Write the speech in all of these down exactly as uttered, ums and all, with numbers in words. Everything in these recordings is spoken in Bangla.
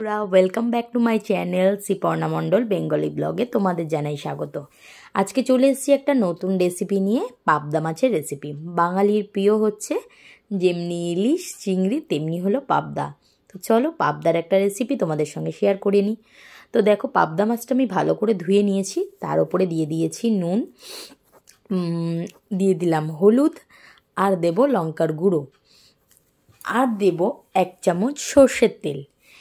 Welcome back to my channel Sriparna Mondal Bengali ব্লগে তোমাদের জানাই স্বাগত। আজকে চলে এসেছি একটা নতুন রেসিপি নিয়ে, পাবদা মাছের রেসিপি। বাঙালির প্রিয় হচ্ছে যেমনি ইলিশ চিংড়ি তেমনি হলো পাবদা। তো চলো পাবদার একটা রেসিপি তোমাদের সঙ্গে শেয়ার করে নিই। তো দেখো পাবদা মাছটা আমি ভালো করে ধুয়ে নিয়েছি, তার উপরে দিয়ে দিয়েছি নুন, দিয়ে দিলাম হলুদ, আর দেব লঙ্কার গুঁড়ো, আর দেব এক চামচ সর্ষের তেল।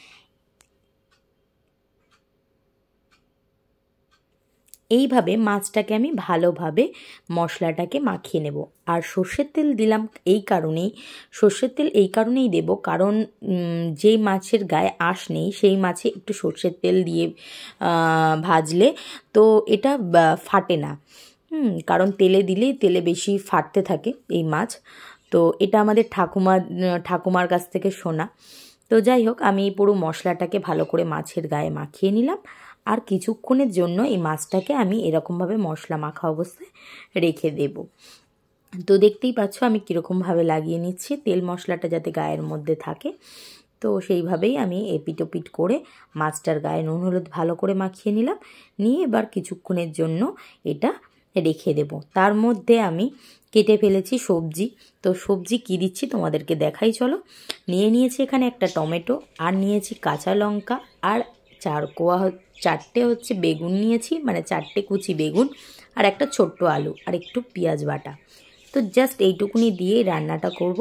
এইভাবে মাছটাকে আমি ভালোভাবে মশলাটাকে মাখিয়ে নেব। আর সর্ষের তেল দিলাম এই কারণেই, সর্ষের তেল এই কারণেই দেব কারণ যেই মাছের গায়ে আঁশ নেই সেই মাছে একটু সর্ষের তেল দিয়ে ভাজলে তো এটা ফাটে না। হুম কারণ তেলে দিলেই তেলে বেশি ফাটতে থাকে এই মাছ। তো এটা আমাদের ঠাকুমা ঠাকুমার কাছ থেকে শোনা। তো যাই হোক, আমি পুরো মশলাটাকে ভালো করে মাছের গায়ে মাখিয়ে নিলাম, আর কিছুক্ষণের জন্য এই মাছটাকে আমি এরকমভাবে মশলা মাখা অবস্থায় রেখে দেব। তো দেখতেই পাচ্ছ আমি কীরকমভাবে লাগিয়ে নিচ্ছি, তেল মশলাটা যাতে গায়ের মধ্যে থাকে। তো সেইভাবেই আমি এপিট ওপিট করে মাছটার গায়ে নুন হলুদ ভালো করে মাখিয়ে নিলাম, নিয়ে এবার কিছুক্ষণের জন্য এটা রেখে দেব। তার মধ্যে আমি কেটে ফেলেছি সবজি। তো সবজি কী দিচ্ছি তোমাদেরকে দেখাই, চলো। নিয়ে নিয়েছি এখানে একটা টমেটো, আর নিয়েছি কাঁচা লঙ্কা, আর চার কোয়া চারটে হচ্ছে বেগুন নিয়েছি, মানে চারটে কুচি বেগুন, আর একটা ছোট্ট আলু, আর একটু পেঁয়াজ বাটা। তো জাস্ট এইটুকুনি দিয়ে রান্নাটা করব।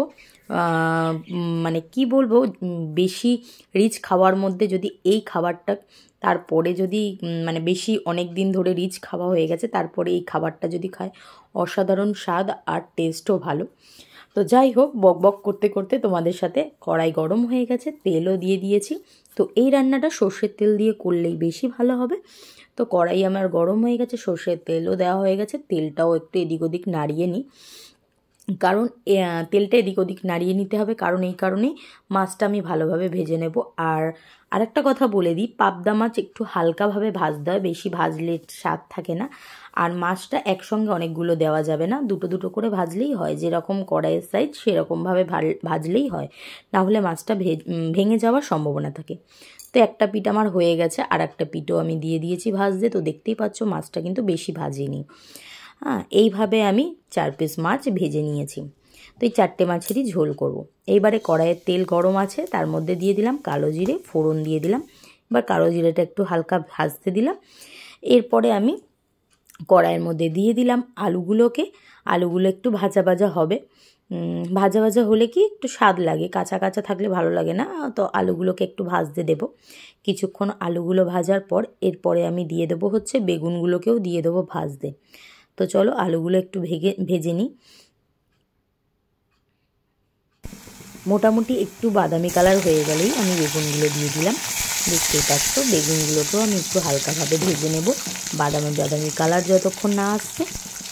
মানে কি বলবো, বেশি রিচ খাওয়ার মধ্যে যদি এই খাবারটা, তারপরে যদি মানে বেশি অনেক দিন ধরে রিচ খাওয়া হয়ে গেছে তারপরে এই খাবারটা যদি খায়, অসাধারণ স্বাদ আর টেস্টও ভালো। তো যাই হোক, বক বক করতে করতে তোমাদের সাথে কড়াই গরম হয়ে গেছে, তেলও দিয়ে দিয়েছি। তো এই রান্নাটা সর্ষের তেল দিয়ে করলেই বেশি ভালো হবে। তো কড়াই আমার গরম হয়ে গেছে, সর্ষের তেলও দেওয়া হয়ে গেছে, তেলটাও একটু এদিক ওদিক নাড়িয়ে নিই, কারণ তেলটা এদিক ওদিক নাড়িয়ে নিতে হবে, কারণ এই কারণেই মাছটা আমি ভালোভাবে ভেজে নেব। আর আরেকটা কথা বলে দিই, পাবদা মাছ একটু হালকাভাবে ভাজতে হয়, বেশি ভাজলে স্বাদ থাকে না। আর মাছটা একসঙ্গে অনেকগুলো দেওয়া যাবে না, দুটো দুটো করে ভাজলেই হয়, যেরকম কড়াইয়ের সাইজ সেরকমভাবে ভাজলেই হয়, না হলে মাছটা ভেঙে যাওয়ার সম্ভাবনা থাকে। তো একটা পিঠ আমার হয়ে গেছে, আর একটা পিঠও আমি দিয়ে দিয়েছি ভাজতে। তো দেখতেই পাচ্ছ মাছটা কিন্তু বেশি ভাজিনি। হ্যাঁ, এইভাবে আমি চার পিস মাছ ভেজে নিয়েছি। তো এই চারটে মাছেরই ঝোল করব। এইবারে কড়াইয়ের তেল গরম আছে, তার মধ্যে দিয়ে দিলাম কালো জিরে, ফোড়ন দিয়ে দিলাম। এবার কালো জিরেটা একটু হালকা ভাজতে দিলাম। এরপরে আমি কড়াইয়ের মধ্যে দিয়ে দিলাম আলুগুলোকে। আলুগুলো একটু ভাজা ভাজা হবে, ভাজা ভাজা হলে কি একটু স্বাদ লাগে, কাঁচা কাঁচা থাকলে ভালো লাগে না। তো আলুগুলোকে একটু ভাজতে দেব। কিছুক্ষণ আলুগুলো ভাজার পর এরপরে আমি দিয়ে দেবো হচ্ছে বেগুনগুলোকেও দিয়ে দেবো ভাজতে। তো চলো আলুগুলো একটু ভেজে ভেজে নিই। মোটামুটি একটু বাদামি কালার হয়ে গেলেই আমি বেগুনগুলো দিয়ে দিলাম। দেখতেই পাচ্ছ বেগুনগুলোকেও আমি একটু হালকাভাবে ভেজে নেব, বাদামি বাদামি কালার যতক্ষণ না আসছে।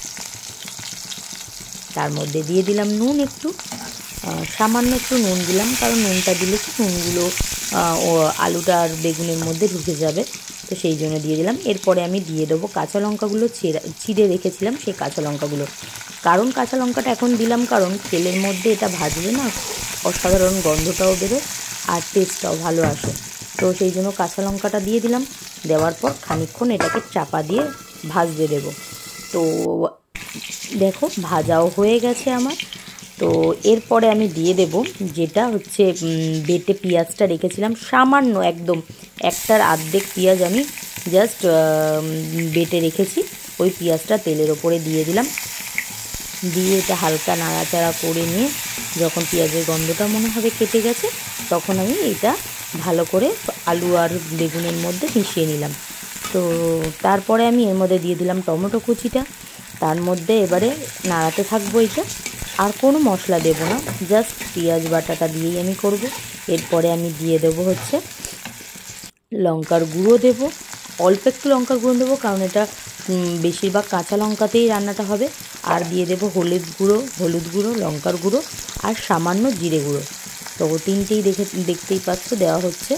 তার মধ্যে দিয়ে দিলাম নুন, একটু সামান্য একটু নুন দিলাম, কারণ নুনটা দিলে কি নুনগুলো ও আলুটা আর বেগুনের মধ্যে ঢুকে যাবে, তো সেই জন্য দিয়ে দিলাম। এরপরে আমি দিয়ে দেবো কাঁচা লঙ্কাগুলো চিড়ে চিড়ে রেখেছিলাম, সেই কাঁচা লঙ্কাগুলো। কারণ কাঁচা লঙ্কাটা এখন দিলাম কারণ তেলের মধ্যে এটা ভাজলে না অসাধারণ গন্ধটাও বেরোয় আর টেস্টটাও ভালো আসে। তো সেই জন্য কাঁচা লঙ্কাটা দিয়ে দিলাম। দেওয়ার পর খানিকক্ষণ এটাকে চাপা দিয়ে ভাজতে দেব। তো দেখো ভাজাও হয়ে গেছে আমার। তো এরপরে আমি দিয়ে দেব যেটা হচ্ছে বেটে পেঁয়াজটা রেখেছিলাম, সামান্য একদম একটার অর্ধেক পেঁয়াজ আমি জাস্ট বেটে রেখেছি, ওই পেঁয়াজটা তেলের ওপরে দিয়ে দিলাম। দিয়ে এটা হালকা নাড়াচাড়া করে নিয়ে যখন পেঁয়াজের গন্ধটা মনে হবে কেটে গেছে, তখন আমি এটা ভালো করে আলু আর বেগুনের মধ্যে মিশিয়ে নিলাম। তো তারপরে আমি এর মধ্যে দিয়ে দিলাম টমেটো কুচিটা। তার মধ্যে এবারে নাড়াতে থাকবো এটা, আর কোনো মশলা দেব না, জাস্ট পেঁয়াজ বাটাটা দিয়েই আমি করব। এরপরে আমি দিয়ে দেবো হচ্ছে লঙ্কার গুঁড়ো দেব, অল্প একটু লঙ্কার গুঁড়ো দেবো কারণ এটা বেশিরভাগ কাঁচা লঙ্কাতেই রান্নাটা হবে। আর দিয়ে দেবো হলুদ গুঁড়ো হলুদ গুঁড়ো লঙ্কার গুঁড়ো আর সামান্য জিরে গুঁড়ো। তো তিনটেই দেখে দেখতেই পাচ্ছ দেওয়া হচ্ছে।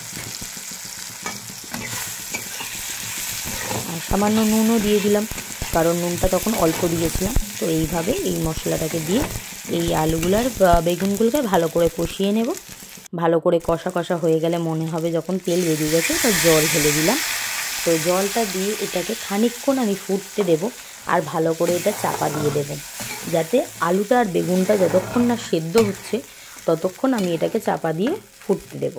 আর সামান্য নুনও দিয়ে দিলাম। কারণ নুনটা তখন অল্প দিয়েছিলাম। তো এইভাবে এই মশলাটাকে দিয়ে এই আলুগুলার বেগুনগুলোকে ভালো করে কষিয়ে নেব। ভালো করে কষা কষা হয়ে গেলে মনে হবে যখন তেল বেরিয়ে গেছে, তো জল ঢেলে দিলাম। তো জলটা দিয়ে এটাকে খানিকক্ষণ আমি ফুটতে দেব, আর ভালো করে এটা চাপা দিয়ে দেব, যাতে আলুটা আর বেগুনটা যতক্ষণ না সেদ্ধ হচ্ছে ততক্ষণ আমি এটাকে চাপা দিয়ে ফুটতে দেব।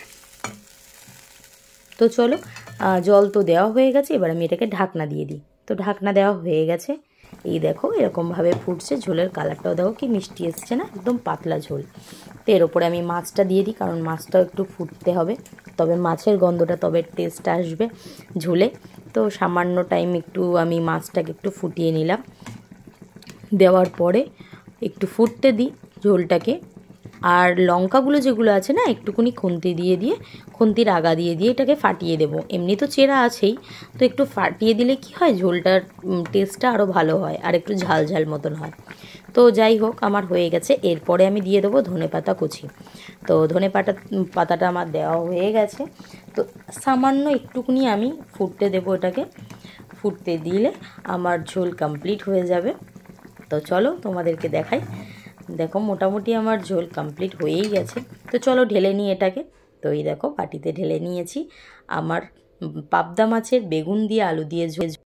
তো চলো, জল তো দেওয়া হয়ে গেছে, এবার আমি এটাকে ঢাকনা দিয়ে দিই। তো ঢাকনা দেওয়া হয়ে গেছে, এই দেখো এরকমভাবে ফুটছে, ঝোলের কালারটাও দেখো কি মিষ্টি এসছে না, একদম পাতলা ঝোল। তো এর ওপরে আমি মাছটা দিয়ে দিই, কারণ মাছটাও একটু ফুটতে হবে, তবে মাছের গন্ধটা তবে টেস্ট আসবে ঝোলে। তো সামান্য টাইম একটু আমি মাছটাকে একটু ফুটিয়ে নিলাম, দেওয়ার পরে একটু ফুটতে দিই ঝোলটাকে। আর লঙ্কাগুলো যেগুলো আছে না, একটুকুনি খুন্তি দিয়ে দিয়ে খুন্তির আগা দিয়ে দিয়ে এটাকে ফাটিয়ে দেবো। এমনি তো চেরা আছেই, তো একটু ফাটিয়ে দিলে কি হয়, ঝোলটার টেস্টটা আরও ভালো হয় আর একটু ঝাল ঝাল মতন হয়। তো যাই হোক, আমার হয়ে গেছে। এরপরে আমি দিয়ে দেবো ধনে পাতা কুচি। তো ধনে পাতা পাতাটা আমার দেওয়া হয়ে গেছে। তো সামান্য একটুকুনি আমি ফুটতে দেবো এটাকে, ফুটতে দিলে আমার ঝোল কমপ্লিট হয়ে যাবে। তো চলো তোমাদেরকে দেখাই। দেখো মোটামুটি আমার ঝোল কমপ্লিট হয়েই গেছে। তো চলো ঢেলে নিই এটাকে। তো এই দেখো বাটিতে ঢেলে নিয়েছি আমার পাবদা মাছের বেগুন দিয়ে আলু দিয়ে ঝোল।